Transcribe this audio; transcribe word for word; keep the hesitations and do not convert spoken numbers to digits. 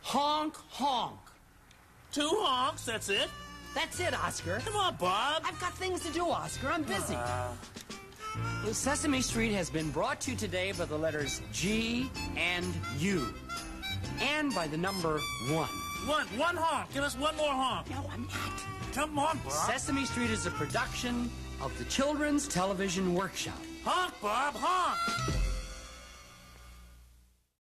Honk, honk. Two honks, that's it? That's it, Oscar. Come on, Bob. I've got things to do, Oscar. I'm busy. Uh... Well, Sesame Street has been brought to you today by the letters G and U. And by the number one. One. One honk. Give us one more honk. No, I'm not. Come on, Bob. Sesame Street is a production of the Children's Television Workshop. Honk, Bob, honk.